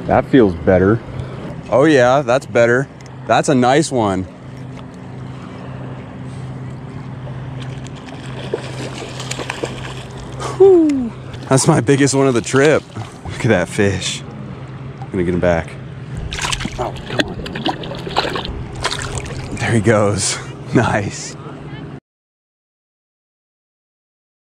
That feels better. Oh yeah, that's better. That's a nice one. Whew. That's my biggest one of the trip. Look at that fish. I'm gonna get him back. Oh, come on. There he goes. Nice.